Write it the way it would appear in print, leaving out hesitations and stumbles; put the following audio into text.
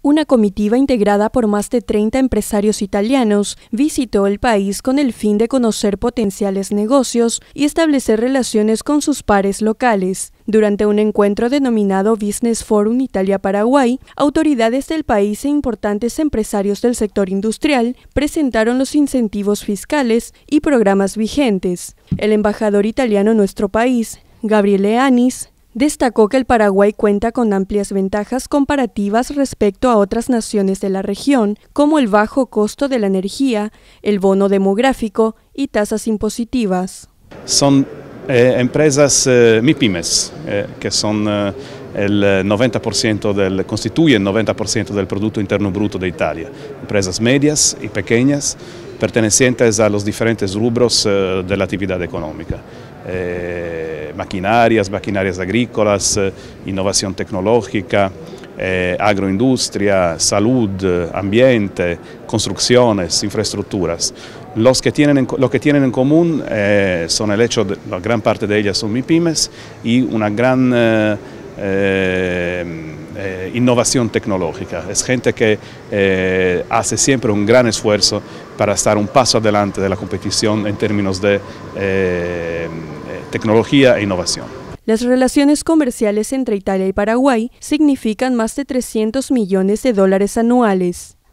Una comitiva integrada por más de 30 empresarios italianos visitó el país con el fin de conocer potenciales negocios y establecer relaciones con sus pares locales. Durante un encuentro denominado Business Forum Italia-Paraguay, autoridades del país e importantes empresarios del sector industrial presentaron los incentivos fiscales y programas vigentes. El embajador italiano en nuestro país, Gabriele Anis, destacó que el Paraguay cuenta con amplias ventajas comparativas respecto a otras naciones de la región, como el bajo costo de la energía, el bono demográfico y tasas impositivas. Son empresas MIPYMES, que son constituyen el 90% del Producto Interno Bruto de Italia. Empresas medias y pequeñas pertenecientes a los diferentes rubros de la actividad económica. Maquinarias agrícolas, innovación tecnológica, agroindustria, salud, ambiente, construcciones, infraestructuras. Lo que tienen en común son el hecho de la gran parte de ellas son MIPYMES y una gran innovación tecnológica. Es gente que hace siempre un gran esfuerzo para estar un paso adelante de la competición en términos de tecnología e innovación. Las relaciones comerciales entre Italia y Paraguay significan más de $300 millones anuales.